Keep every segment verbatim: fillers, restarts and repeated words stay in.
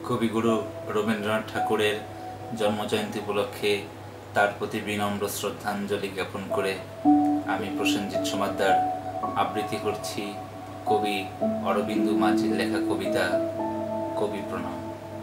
কবিগুরু রবীন্দ্রনাথ ঠাকুরের জন্মজয়ন্তী উপলক্ষে তার প্রতি বিনম্র শ্রদ্ধাঞ্জলি জ্ঞাপন করে আমি প্রসেনজিৎ সমাদ্দার আবৃত্তি করছি কবি অরবিন্দু মাঝির লেখা কবিতা কবি প্রণাম।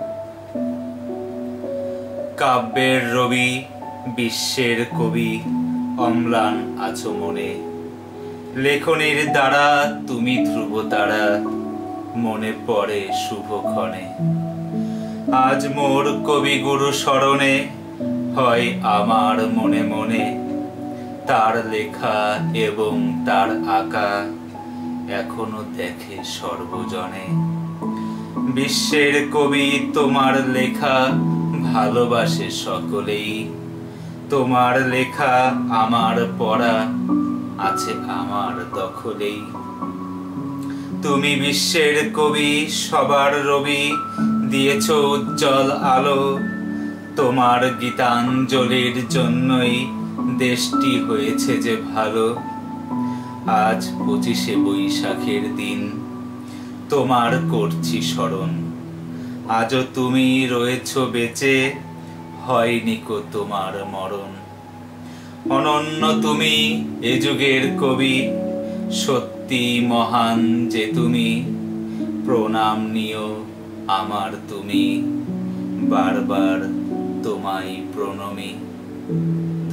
কাব্যের রবি বিশ্বের কবি অম্লান আছো মনে, লেখনীর দ্বারা তুমি ধ্রুব তারা মনে পড়ে শুভক্ষণে। আজ মোর কবিগুরু স্মরণে হয় আমার মনে মনে, তার লেখা এবং তার আঁকা এখনো দেখে সর্বজনে। বিশ্বের কবি তোমার লেখা ভালোবাসে সকলেই, তোমার লেখা আমার পড়া আছে আমার দখলেই। তুমি বিশ্বের কবি সবার রবি, দিয়েছ উজ্জ্বল আলো, তোমার গীতাঞ্জলির জন্যই দেশটি হয়েছে যে ভালো। আজ পঁচিশে বৈশাখের দিন তোমার করছি স্মরণ, আজও তুমি রয়েছ বেঁচে, হয়নি কো তোমার মরণ। অনন্য তুমি এ যুগের কবি, সত্যি মহান যে তুমি, প্রণাম নিও আমার তুমি, বারবার তোমায় প্রণমী।